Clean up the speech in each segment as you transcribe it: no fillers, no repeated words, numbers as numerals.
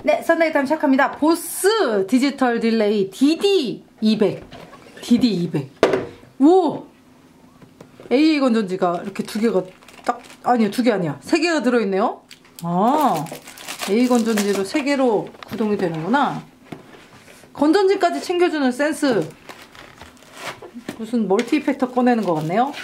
네, 썬데이 타임 시작합니다. 보스 디지털 딜레이 DD200. DD200. 오! AA 건전지가 이렇게 두 개가 딱, 아니요, 두 개 아니야. 세 개가 들어있네요. 아, AA 건전지로 세 개로 구동이 되는구나. 건전지까지 챙겨주는 센스. 무슨 멀티 이펙터 꺼내는 것 같네요.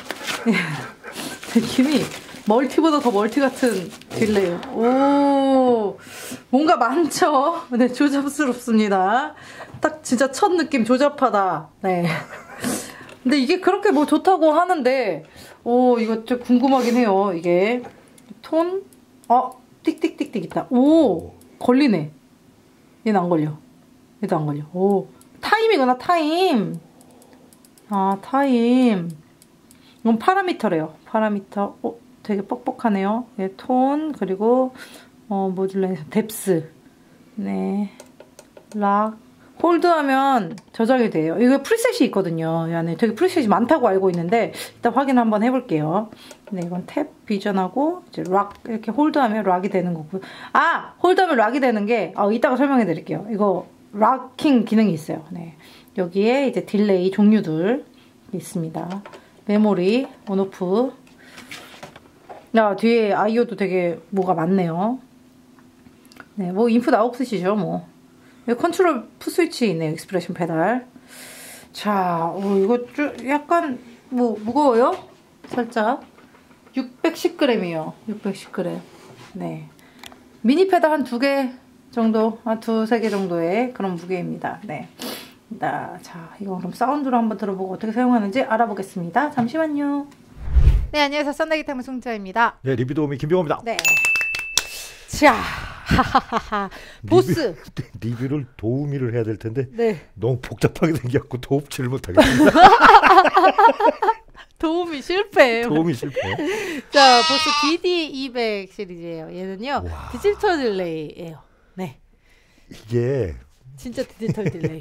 느낌이 멀티보다 더 멀티 같은 딜레이. 오, 뭔가 많죠? 네, 조잡스럽습니다. 딱 진짜 첫 느낌 조잡하다. 네. 근데 이게 그렇게 뭐 좋다고 하는데, 오, 이거 좀 궁금하긴 해요. 이게 톤, 띡띡띡띡 있다. 오, 걸리네. 얘는 안 걸려. 얘도 안 걸려. 오, 타임이구나, 타임. 아, 타임. 이건 파라미터래요. 파라미터. 되게 뻑뻑하네요. 예, 톤, 그리고, 모듈레이션, 뎁스. 네. 락. 홀드하면 저장이 돼요. 이거 프리셋이 있거든요. 이 안에 되게 프리셋이 많다고 알고 있는데, 일단 확인 한번 해볼게요. 네, 이건 탭 비전하고, 이제 락, 이렇게 홀드하면 락이 되는 거고. 아! 홀드하면 락이 되는 게, 이따가 설명해 드릴게요. 이거, 락킹 기능이 있어요. 네. 여기에 이제 딜레이 종류들 있습니다. 메모리, 온오프. 야, 뒤에 IO도 되게 뭐가 많네요. 네, 뭐 인풋 아웃풋이죠, 뭐. 여기 컨트롤 풋스위치 있네요. 익스프레션 페달. 자, 이거 좀 약간 뭐 무거워요? 살짝. 610g이에요. 610g. 네. 미니 페달 한 2개 정도, 한 2-3개 정도의 그런 무게입니다. 네. 자, 이거 그럼 사운드로 한번 들어보고 어떻게 사용하는지 알아보겠습니다. 잠시만요. 네, 안녕하세요. 썬데이 타임 송자입니다. 네, 리뷰 도우미 김병호입니다. 네. 자, 하하하하. 보스. 리뷰를 도우미를 해야 될 텐데 네. 너무 복잡하게 생겨갖고 도움치를 못하겠습니다. 도움이 실패. 도움이 실패. 자, 보스 DD200 시리즈예요. 얘는요, 와. 디지털 딜레이예요. 네. 이게 진짜 디지털 딜레이.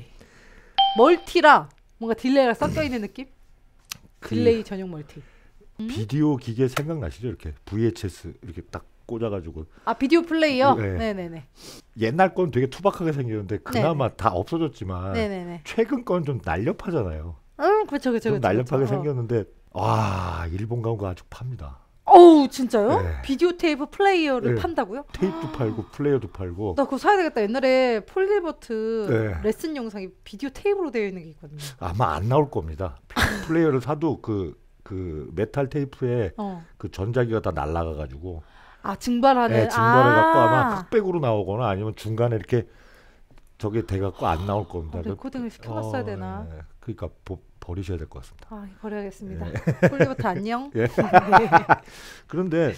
멀티라 뭔가 딜레이가 섞여 있는 느낌? 딜레이 전용 멀티. 비디오 기계 생각나시죠? 이렇게 VHS 이렇게 딱 꽂아가지고. 아, 비디오 플레이어? 네. 네네네. 옛날 건 되게 투박하게 생겼는데 그나마 네네. 다 없어졌지만 네네네. 최근 건 좀 날렵하잖아요. 그쵸. 좀 날렵하게 생겼는데 와, 일본 가온 거 아주 팝니다. 어우, 진짜요? 네. 비디오 테이프 플레이어를 네. 판다고요? 테이프도 팔고 플레이어도 팔고. 나 그거 사야 되겠다. 옛날에 폴리버트 네. 레슨 영상이 비디오 테이프로 되어 있는 게 있거든요. 아마 안 나올 겁니다. 플레이어를 사도 그 메탈 테이프에 그 전자기가 다 날아가가지고. 아, 증발하는. 네, 증발해갖고 아마 흑백으로 나오거나 아니면 중간에 이렇게 저게 돼갖고 안 나올 겁니다. 레코딩을 시켜봤어야 되나? 네. 그러니까 버리셔야 될 것 같습니다. 아, 버려야겠습니다. 네. 폴리버트 안녕. 네. 그런데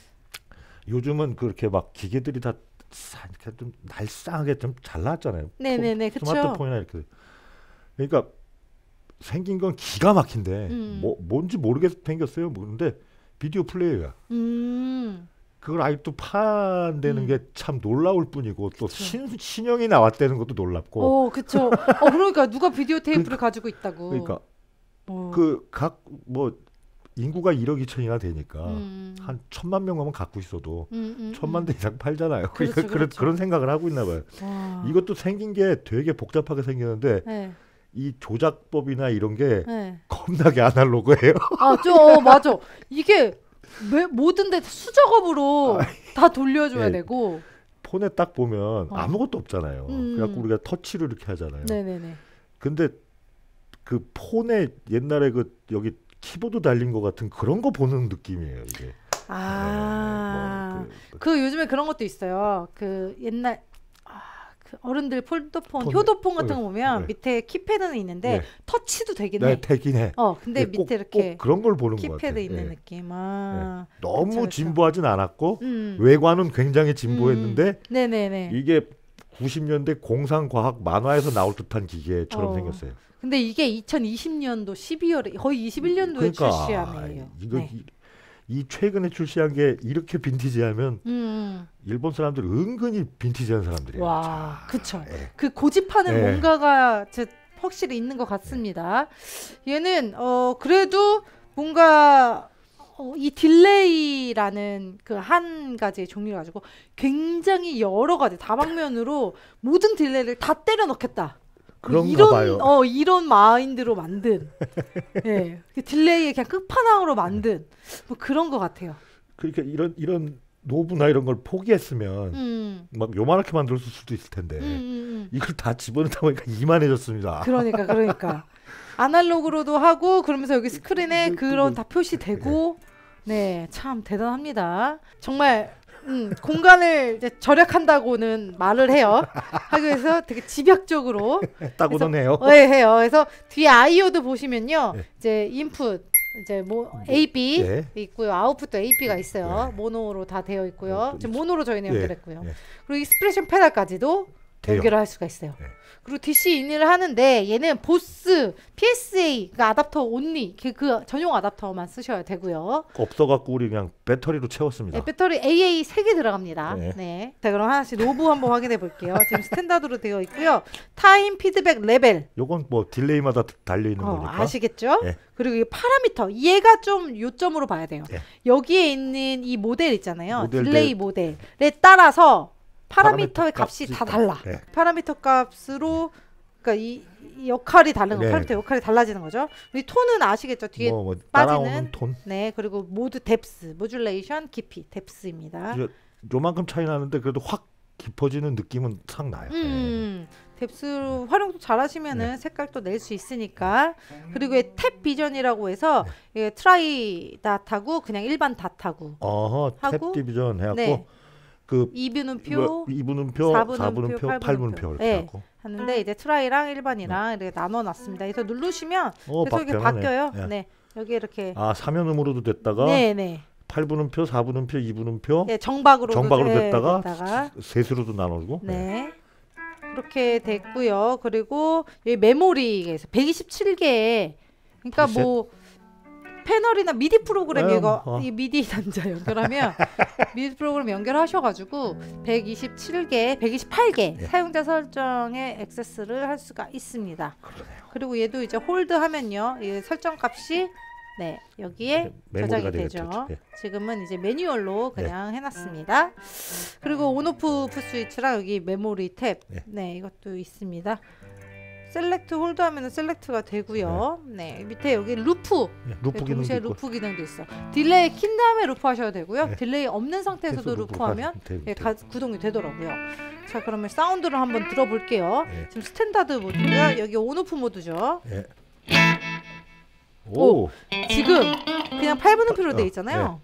요즘은 그렇게 막 기계들이 다 이렇게 좀 날쌍하게 좀 잘 나왔잖아요. 네네네, 그렇죠. 스마트폰이나 이렇게. 그러니까 생긴 건 기가 막힌데 뭔지 모르게 생겼어요. 근데 비디오 플레이어야. 그걸 아직도 판다는 게 참 놀라울 뿐이고 또 신형이 나왔다는 것도 놀랍고. 그쵸. 그러니까 누가 비디오 테이프를 가지고 있다고. 그러니까 그 각 뭐 인구가 1억 2천이나 되니까 한 1,000만 명만 갖고 있어도 1,000만 대 이상 팔잖아요. 그렇죠, 그러니까 그런 생각을 하고 있나 봐요. 이것도 생긴 게 되게 복잡하게 생겼는데 네. 이 조작법이나 이런 게 겁나게 아날로그예요. 맞아. 이게 모든 데 수작업으로 다 돌려줘야 되고. 폰에 딱 보면 아무것도 없잖아요. 그래갖고 우리가 터치로 이렇게 하잖아요. 네네네. 근데 그 폰에 옛날에 여기 키보드 달린 것 같은 그런 거 보는 느낌이에요, 이게. 그 요즘에 그런 것도 있어요. 그 옛날 그 어른들 폴더폰, 효도폰 같은 거 보면 밑에 키패드는 있는데 터치도 되긴 해. 네, 되긴 해. 근데 밑에 이렇게 꼭 그런 걸 보는 것 같아요. 키패드 있는 느낌. 너무 그쵸. 진보하진 않았고 외관은 굉장히 진보했는데 네네네. 이게 90년대 공상과학 만화에서 나올 듯한 기계처럼 생겼어요. 근데 이게 2020년도 12월에 거의 21년도에 출시하네요. 이 최근에 출시한 게 이렇게 빈티지하면 일본 사람들 은근히 빈티지한 사람들이에요. 와, 그쵸. 그 고집하는 뭔가가 확실히 있는 것 같습니다. 얘는 그래도 뭔가 이 딜레이라는 그 한 가지의 종류를 가지고 굉장히 여러 가지 다방면으로 모든 딜레이를 다 때려 넣겠다. 그런가 봐요. 이런 마인드로 만든 예, 딜레이의 그냥 끝판왕으로 만든 뭐 그런 것 같아요. 그러니까 이런 노브나 이런 걸 포기했으면 막 요만하게 만들었을 수도 있을 텐데 이걸 다 집어넣다 보니까 이만해졌습니다. 그러니까 아날로그로도 하고 그러면서 여기 스크린에 그런 다 표시되고 네, 참 대단합니다. 정말 공간을 이제 절약한다고는 말을 해요. 하기 위해서 되게 집약적으로 따고는 해요. 네, 해요. 그래서 뒤에 아이오도 보시면요, 네. 이제 인풋 이제 AB 네. 있고요, 아웃풋도 AB가 있어요. 네. 모노로 다 되어 있고요. 지금 모노로 저희는 네. 연결했고요. 네. 그리고 익스프레션 패널까지도 연결을 할 수가 있어요. 네. 그리고 DC 인을 하는데 얘는 보스 PSA 그 아답터 온리 그 전용 아답터만 쓰셔야 되고요. 없어갖고 우리 그냥 배터리로 채웠습니다. 네, 배터리 AA 3개 들어갑니다. 네. 네. 자, 그럼 하나씩 노브 한번 확인해 볼게요. 지금 스탠다드로 되어 있고요. 타임 피드백 레벨. 요건 뭐 딜레이마다 달려 있는 거니까. 아시겠죠? 네. 그리고 이 파라미터. 얘가 좀 요점으로 봐야 돼요. 네. 여기에 있는 이 모델 있잖아요. 모델들. 딜레이 모델에 따라서 파라미터의 값이 다 달라. 네. 파라미터 값으로 그러니까 이 역할이 다른 거. 네. 파라미터 역할이 달라지는 거죠. 이 톤은 아시겠죠? 뒤에 뭐 빠지는 따라오는 톤. 네, 그리고 모드 뎁스, 모듈레이션, 깊이, 뎁스입니다. 요만큼 차이 나는데 그래도 확 깊어지는 느낌은 상 나요. 뎁스 활용도 잘 하시면은 네. 색깔도 낼 수 있으니까. 그리고 탭 비전이라고 해서 예, 트라이 닷하고 그냥 일반 닷하고 어허, 하고, 탭 디비전 해갖고 네. 그 2분음표, 2분음표, 4분음표, 8분음표 이렇게 네. 해갖고. 하는데 이제 트라이랑 일반이랑 이렇게 나눠놨습니다. 그래서 누르시면 계속 이렇게 변하네. 바뀌어요. 네. 네, 여기 이렇게. 아, 3연음으로도 됐다가 네네. 8분음표, 4분음표, 2분음표 네, 정박으로 됐다가 셋으로도 나누고. 네. 그렇게 됐고요. 그리고 여기 메모리가 있어요. 127개. 그러니까 프리셋? 뭐 패널이나 미디 프로그램 이거 어. 이 미디 단자 연결하면 미디 프로그램 연결하셔가지고 127개, 128개 예. 사용자 설정에 액세스를 할 수가 있습니다. 그러네요. 그리고 얘도 이제 홀드하면요, 이 설정 값이 네, 여기에 메모리가 저장이 되겠죠. 되죠. 예. 지금은 이제 매뉴얼로 그냥 해놨습니다. 그리고 온오프 스위치랑 여기 메모리 탭, 예. 네, 이것도 있습니다. 셀렉트 홀드하면 셀렉트가 되고요. 네, 밑에 여기 루프, 루프 기능도 동시에 있고. 루프 기능도 있어. 딜레이 킨 다음에 루프 하셔도 되고요. 네. 딜레이 없는 상태에서도 계속 루프하면 되고, 예, 되고. 구동이 되더라고요. 자, 그러면 사운드를 한번 들어볼게요. 예. 지금 스탠다드 모드가 여기 온오프 모드죠. 예. 오. 오. 지금 그냥 8분음표로 돼 있잖아요.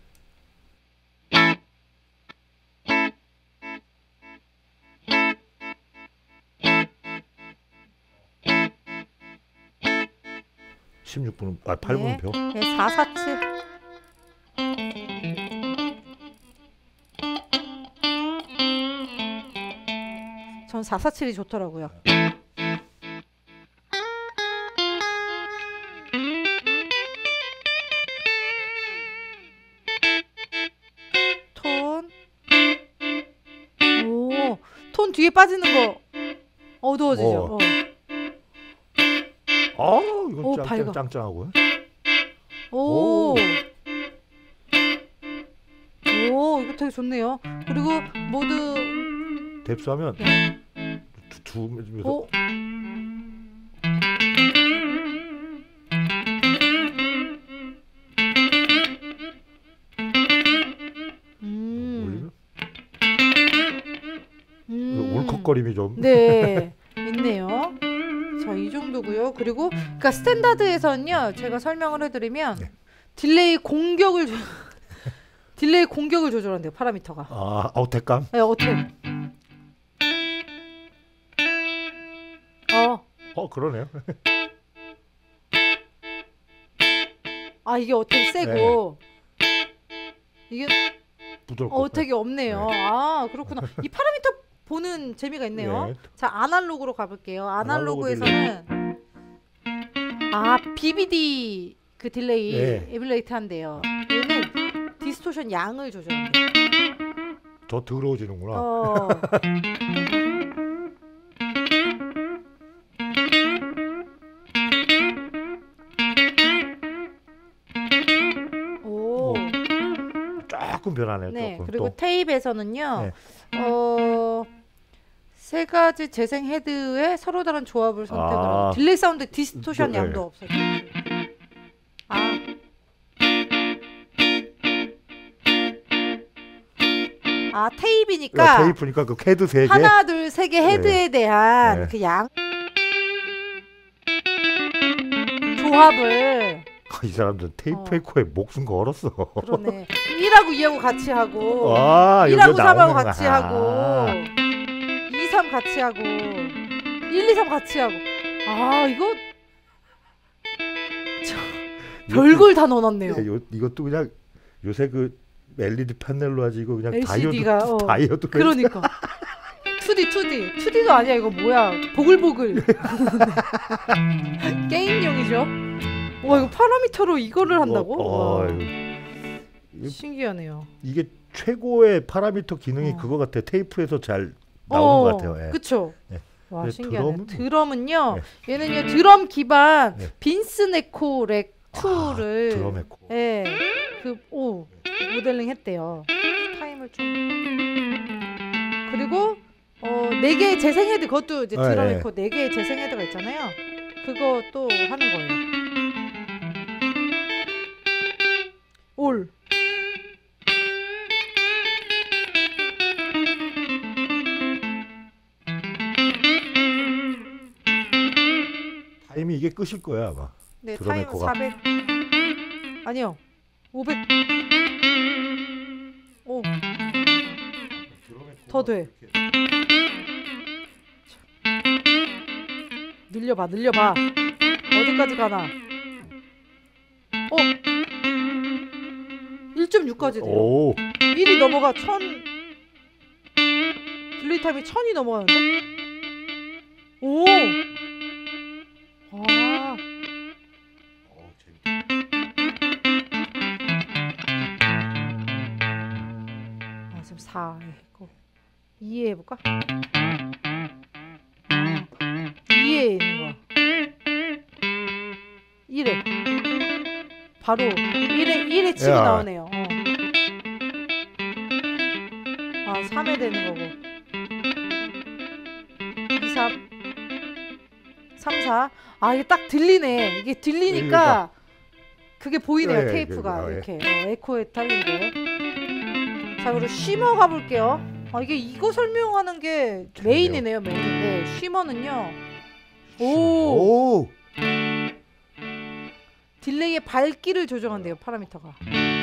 16분, 8분표. 네, 447. 전 447이 좋더라고요. 톤. 오, 톤 뒤에 빠지는 거 어두워지죠. 이거 오, 밝아. 짱짱하고. 오. 오, 이거 되게 좋네요. 그리고 모두 뎁스하면 네. 두 울컥거림이 좀. 네, 있네요. 자, 이 정도고요. 그리고 그러니까 스탠다드에서는요, 제가 설명을 해드리면 네. 딜레이 공격을 딜레이 공격을 조절한대요, 파라미터가. 아, 아우택감? 네, 어떻게? 그러네요. 아, 이게 어떻게 세고 이게 부드럽고. 되게 없네요. 아, 그렇구나. 이 파라미터 보는 재미가 있네요. 네. 자, 아날로그로 가볼게요. 아날로그 아날로그에서는 BBD 그 딜레이 네. 에뮬레이트 한대요. 얘는 디스토션 양을 조절한대요. 더 더러워지는구나. 오, 조금 변하네요. 네. 조금. 그리고 또. 테이프에서는요. 세 가지 재생 헤드에 서로 다른 조합을 선택하고 딜레이 사운드 디스토션 네. 양도 없어요. 테이프니까 테이프니까 그 헤드 3개 하나 둘 세 개 헤드에 대한 네. 그 양 조합을 이 사람들 테이프 에코에 목숨 걸었어. 그러네. 1하고 2하고 같이 하고 1하고 여기가 3하고 나오는구나. 같이 하고 2, 3 같이 하고 1, 2, 3 같이 하고 이거 별걸 다 넣어놨네요. 이것도 그냥 요새 그 LED 패널로 하지 이거 그냥 LCD가, 다이어드 그러니까 2D도 아니야. 이거 뭐야 보글보글 게임용이죠. 와 이거 파라미터로 이거를 한다고? 신기하네요. 이게 최고의 파라미터 기능이 그거 같아. 테이프에서 잘 나오는 것 같아요. 그쵸? 네. 와 신기하네. 드럼은요. 네. 얘는요 드럼 기반 빈슨 에코 렉 2를 드럼 에코. 네. 모델링 했대요. 타임을 좀 그리고 4개의 재생 헤드 그것도 이제 드럼 에코 4개의 재생 헤드가 있잖아요. 그거 또 하는 거예요. 올 타임이 이게 끝일 거야 아마. 네, 드럼 타임 에코가. 400 아니요 500 더 돼. 늘려봐 어디까지 가나. 1.6까지 돼요. 1이 넘어가 1000 딜레이 타임이 1000이 넘어가는데? 지금 4 했고 2에 해볼까? 2에 있는 거 1에 바로 1에 치고 나오네요. 3에 되는 거고 2, 3 3, 4 이게 딱 들리네. 이게 들리니까 그게 보이네요. 테이프가 이렇게 에코에 달린 게. 자 그리고 쉬머 가볼게요. 이거 설명하는 게 메인이네요. 메인인데 쉬머는요. 딜레이의 밝기를 조정한대요. 파라미터가.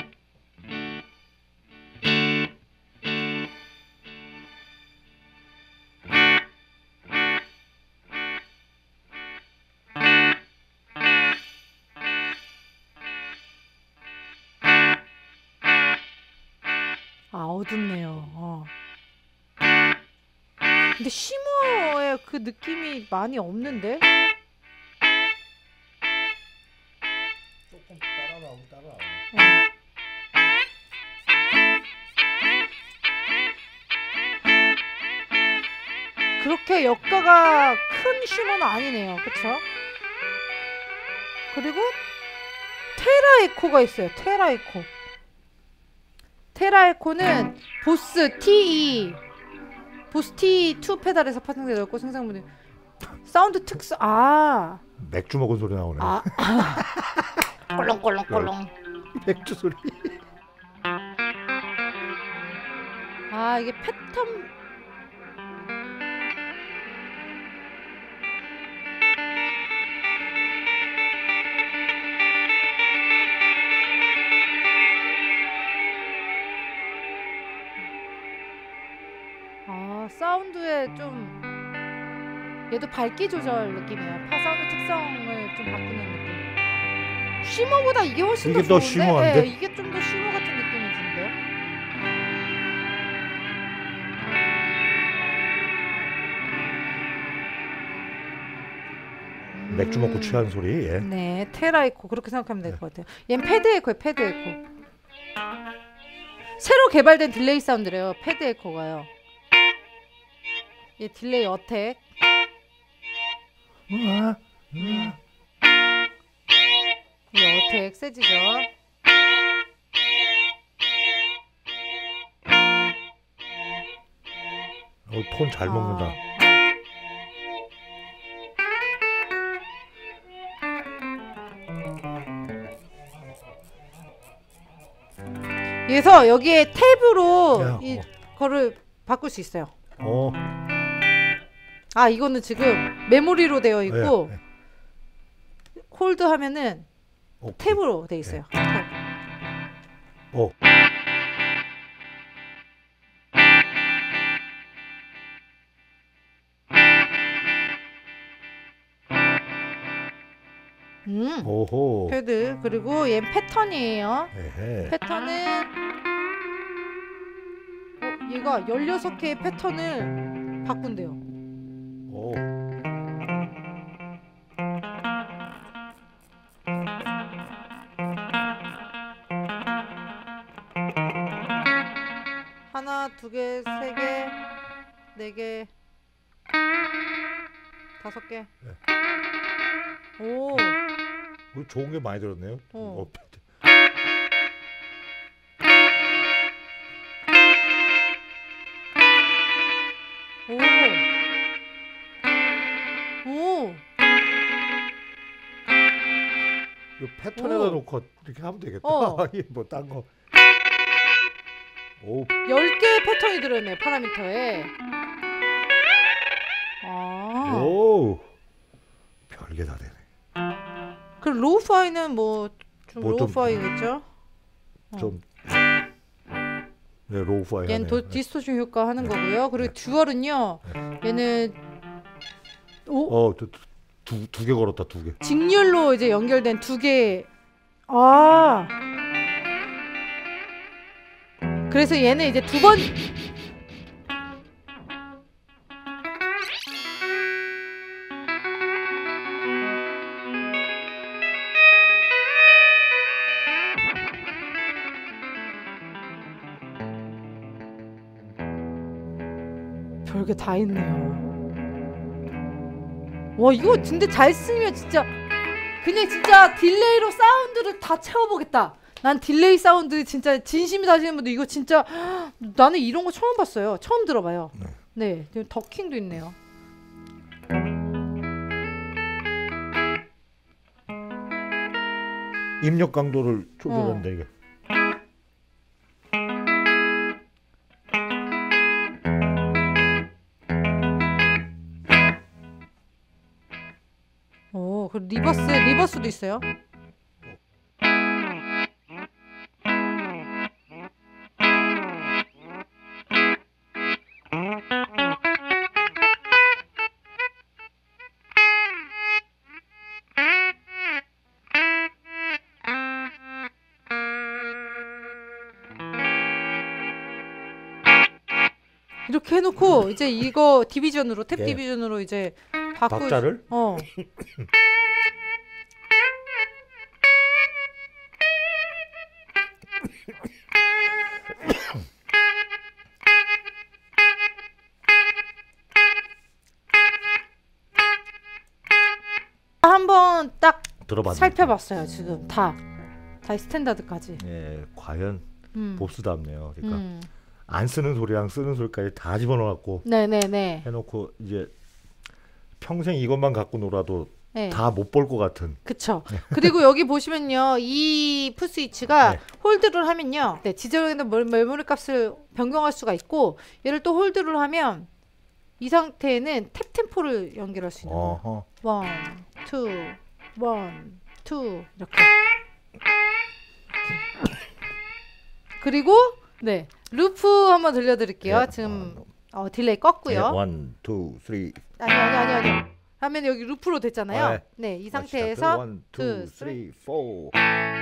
어둡네요. 근데 쉬머의 그 느낌이 많이 없는데? 조금 따라. 그렇게 역가가 큰 쉬머는 아니네요. 그쵸? 그리고 테라 에코가 있어요. 테라 에코는 보스 TE 보스 T2 페달에서 파생되었고 생산물이 사운드 특성 맥주 먹은 소리 나오네. 꼴렁꼴렁꼴렁 맥주 소리. 이게 패턴 사운드에 좀 얘도 밝기 조절 느낌이에요. 사운드 특성을 좀 바꾸는 느낌. 쉬머보다 이게 훨씬 이게 더 좋은데? 쉬머한데? 이게 좀 더 쉬머 같은 느낌이 드는데요. 맥주 먹고 취한 소리. 네, 테라 에코 그렇게 생각하면 될 것 같아요. 얘는 패드 에코예요. 패드 에코. 새로 개발된 딜레이 사운드래요. 패드 에코가요. 얘 딜레이 어택. 이 어택 세지죠. 톤 잘 먹는다. 그래서 여기에 탭으로 이거를 바꿀 수 있어요. 아, 이거는 지금 메모리로 되어 있고 홀드 하면은 탭으로 되어 있어요. 탭. 오호. 패드. 그리고 얘 패턴이에요. 에헤. 패턴은 얘가 16개의 패턴을 바꾼대요. 오. 하나, 두 개, 세 개, 네 개, 5개. 오. 좋은 게 많이 들었네요. 오. 이 패턴에다 놓고 이렇게 하면 되겠다. 이게 뭐 딴 거. 오. 10개의 패턴이 들어있네요. 파라미터에. 오. 별게 다 되네. 그럼 로우파이는 뭐 좀 로우파이겠죠? 좀 네, 로우파이. 얘는 디스토션 효과 하는 거고요. 그리고 듀얼은요. 얘는 두 개 걸었다. 2개. 직렬로 이제 연결된 2개. 그래서 얘는 이제 2번. 별게 다 있네요. 와, 이거 근데 잘 쓰면 진짜 그냥 진짜 딜레이로 사운드를 다 채워보겠다. 난 딜레이 사운드 진짜 진심이 다시는 분들 이거 진짜 나는 이런 거 처음 봤어요. 처음 들어봐요. 네, 더킹도 있네요. 입력 강도를 조절한다 이게. 그 리버스도 있어요. 이렇게 해놓고 이제 이거 디비전으로 탭 디비전으로 이제 박자를 한번 딱 들어봤는데. 살펴봤어요. 지금 다 스탠다드까지. 예, 과연 봅스답네요. 그러니까 안 쓰는 소리랑 쓰는 소리까지 다 집어넣어갖고 네네네 해놓고 이제 평생 이것만 갖고 놀아도 네. 다 못 볼 것 같은. 그쵸. 그리고 여기 보시면요, 이 풋스위치가 홀드를 하면요, 지정된 메모리 값을 변경할 수가 있고, 얘를 또 홀드를 하면 이 상태에는 탭 템포를 연결할 수 있는 거예요. 1, 2, 1, 2 이렇게. 그리고 루프 한번 들려드릴게요. 지금 딜레이 껐고요. 1, 2, 3. 아니요. 하면 여기 루프로 됐잖아요. 네, 이 상태에서 1, 2, 3, 4.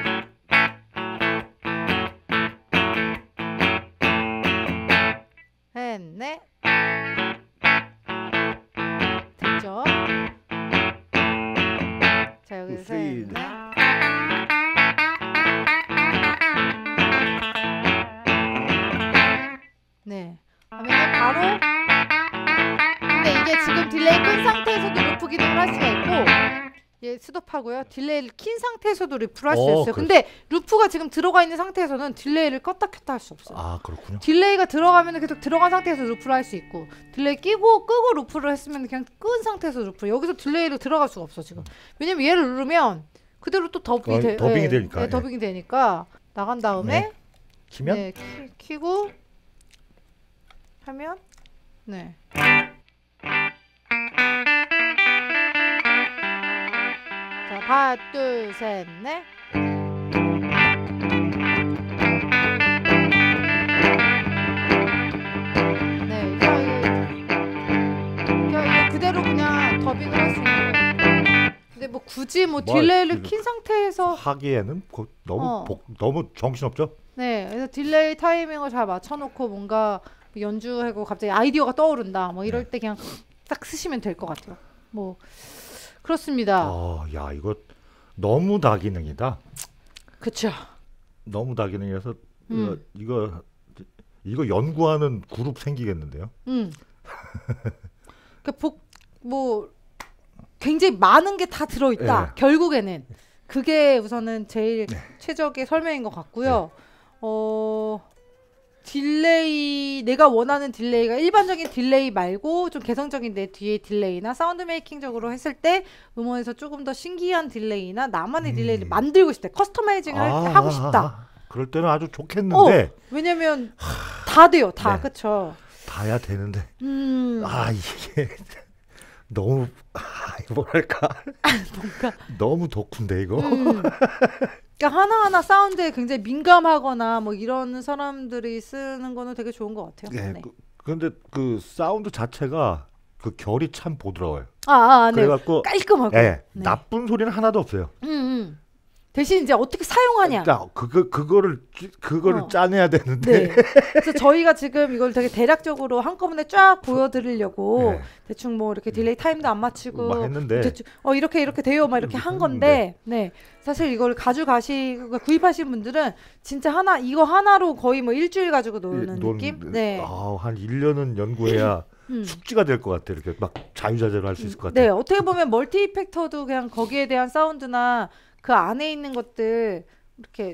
넷. 됐죠? 자, 여기 셋. 네. 하면 바로. 근데 이게 지금 딜레이 끈 상태에서도 루프 기능을 할 수가 있고, 예, 스톱하고요. 딜레이를 킨 상태에서도 루프를 할 수 있어요. 근데 루프가 지금 들어가 있는 상태에서는 딜레이를 껐다 켰다 할 수 없어요. 아, 그렇군요. 딜레이가 들어가면 계속 들어간 상태에서 루프를 할 수 있고, 딜레이 끄고 루프를 했으면 그냥 끈 상태에서 루프. 여기서 딜레이로 들어갈 수가 없어 지금. 왜냐면 얘를 누르면 그대로 또 더빙이 되니까. 네, 더빙이 되니까 나간 다음에 키면? 네, 키고 하면 네. 자, 하나, 둘, 셋, 넷. 네, 이거 그대로 그냥 더빙을 할 수 있는 거예요. 근데 뭐 굳이 뭐 딜레이를 킨 상태에서 하기에는 너무 정신없죠? 네, 그래서 딜레이 타이밍을 잘 맞춰놓고 뭔가 연주하고 갑자기 아이디어가 떠오른다. 뭐 이럴 때 그냥 딱 쓰시면 될 것 같아요. 뭐 그렇습니다. 야, 이거 너무 다기능이다. 그쵸. 너무 다기능이라서 이거 연구하는 그룹 생기겠는데요. 그러니까 뭐 굉장히 많은 게 다 들어있다. 네. 결국에는 그게 우선은 제일 최적의 설명인 것 같고요. 딜레이, 내가 원하는 딜레이가 일반적인 딜레이 말고 좀 개성적인 내 뒤에 딜레이나 사운드 메이킹적으로 했을 때 음원에서 조금 더 신기한 딜레이나 나만의 딜레이를 만들고 싶다. 커스터마이징을 하고 싶다. 그럴 때는 아주 좋겠는데. 왜냐면 다 돼요. 다. 그쵸. 다야 되는데. 이게 너무 뭐랄까. 뭔가 너무 덕후인데 이거. 그러니까 하나하나 사운드에 굉장히 민감하거나 뭐 이런 사람들이 쓰는 거는 되게 좋은 것 같아요. 네. 그런데 그 사운드 자체가 그 결이 참 보드라워요. 네. 그래갖고 깔끔하고. 네. 나쁜 소리는 하나도 없어요. 대신 이제 어떻게 사용하냐. 그거를 짜내야 되는데. 네. 그래서 저희가 지금 이걸 되게 대략적으로 한꺼번에 쫙 보여드리려고 대충 뭐 이렇게 딜레이 타임도 안 맞추고 했는데 대충 이렇게 돼요 막 이렇게 한 건데, 네. 사실 이걸 구입하신 분들은 진짜 이거 하나로 거의 뭐 일주일 가지고 노는 느낌. 네. 한 1년은 연구해야 숙지가 될 것 같아. 이렇게 막 자유자재로 할 수 있을 것 같아. 네. 어떻게 보면 멀티 이펙터도 그냥 거기에 대한 사운드나 그 안에 있는 것들 이렇게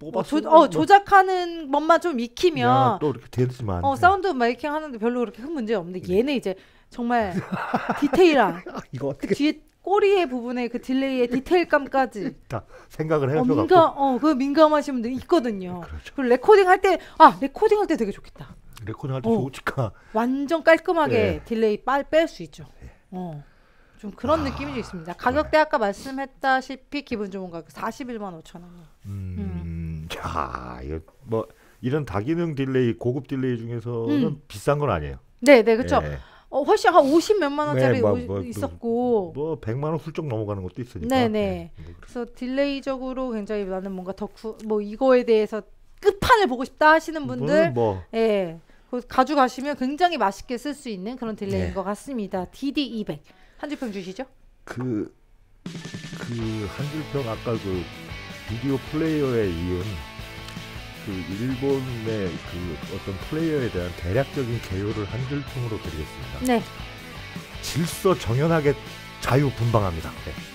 조작하는 것만 좀 익히면 또 이렇게 되지만 사운드 메이킹 하는데 별로 그렇게 큰 문제 없는데 얘는 이제 정말 디테일한 이거 어떻게 그 뒤에 꼬리의 부분에 그 딜레이의 디테일감까지 다 생각을 해서 그 민감하신 분들 있거든요. 그렇죠. 그리고 레코딩 할 때 되게 좋겠다. 레코딩 할 때 좋으니까 완전 깔끔하게 딜레이 뺄 수 있죠. 좀 그런 느낌이 좀 있습니다. 가격대 아까 말씀했다시피 기본 좋은 가격 41만 5천 원. 자, 이거 뭐 이런 다기능 딜레이, 고급 딜레이 중에서는 비싼 건 아니에요. 네, 그렇죠. 훨씬 한 50 몇만 원짜리 있었고 뭐 100만 원 훌쩍 넘어가는 것도 있으니까. 네네. 그래서 딜레이적으로 굉장히 나는 뭔가 뭐 이거에 대해서 끝판을 보고 싶다 하시는 분들, 가져가시면 굉장히 맛있게 쓸 수 있는 그런 딜레이인 것 같습니다. DD200 한 줄평 주시죠. 그 한 줄평 아까 그 비디오 플레이어에 이은 그 일본의 그 어떤 플레이어에 대한 대략적인 개요를 한 줄평으로 드리겠습니다. 네. 질서 정연하게 자유분방합니다.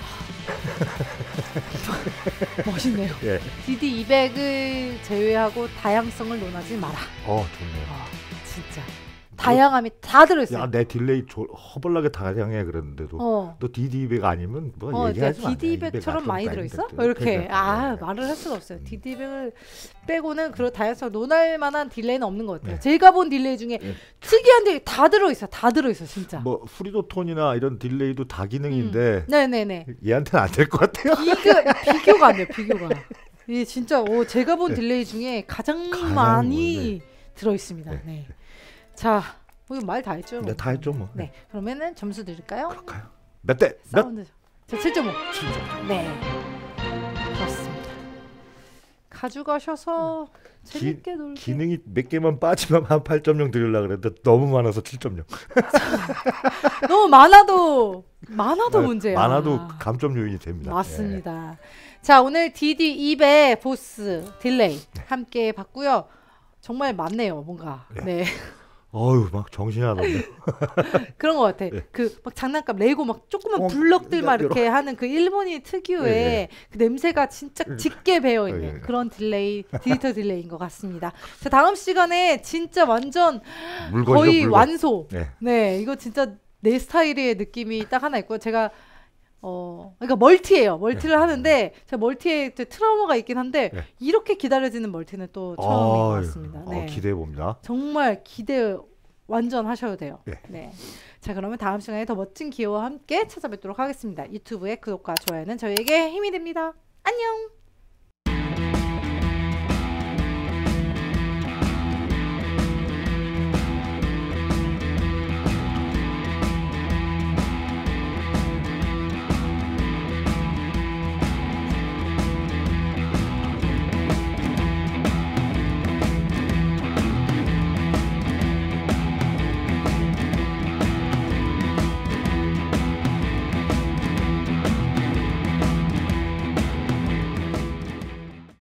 멋있네요. DD200을 제외하고 다양성을 논하지 마라. 좋네요. 진짜. 다양함이 다 들어있어요. 야, 내 딜레이 허벌나게 다양해 그랬는데도 너 DD200 아니면 뭐 얘기하지 마. DD200처럼 많이 들어있어? 이렇게 말을 할 수가 없어요. DD200을 빼고는 그런 다양성 논할 만한 딜레이는 없는 것 같아요. 제가 본 딜레이 중에 특이한 딜레이 다 들어있어 진짜. 뭐 프리도톤이나 이런 딜레이도 다기능인데 네네네. 얘한테는 안 될 것 같아요. 비교가 안 돼요. 비교가. 이게 진짜 제가 본 딜레이 중에 가장 많이 들어있습니다. 네. 자, 말 다 했죠? 네, 다 했죠 뭐. 네, 그러면은 점수 드릴까요? 그럴까요? 몇 대? 사운드. 저 7.5. 7.5. 네, 그렇습니다. 가져가셔서 재밌게 놀게. 기능이 몇 개만 빠지면 한 8.0 드리려고 그랬는데 너무 많아서 7.0. 너무 많아도 문제야. 많아도 감점 요인이 됩니다. 맞습니다. 자, 오늘 DD200 보스 딜레이 함께 봤고요. 정말 많네요, 뭔가. 네. 어휴, 막 정신이 하나없네. 그런 것 같아. 네. 그 막 장난감 레고 막 조그만 블럭들 막 이렇게 하는 그 일본인 특유의 네. 그 냄새가 진짜 짙게 배어 있는 그런 디지털 딜레이인 것 같습니다. 자, 다음 시간에 진짜 완전 물건이죠, 거의 물건. 완소. 네, 이거 진짜 내 스타일의 느낌이 딱 하나 있고 제가 그러니까 멀티예요. 멀티를 하는데 제가 멀티에 트라우마가 있긴 한데 이렇게 기다려지는 멀티는 또 처음인 것 같습니다. 네. 기대해 봅니다. 정말 기대 완전 하셔도 돼요. 네. 자, 그러면 다음 시간에 더 멋진 기호와 함께 찾아뵙도록 하겠습니다. 유튜브의 구독과 좋아요는 저희에게 힘이 됩니다. 안녕.